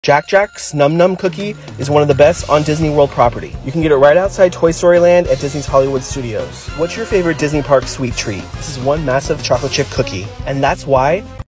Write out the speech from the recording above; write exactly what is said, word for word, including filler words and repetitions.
Jack Jack's Num Num Cookie is one of the best on Disney World property. You can get it right outside Toy Story Land at Disney's Hollywood Studios. What's your favorite Disney Park sweet treat? This is one massive chocolate chip cookie, and that's why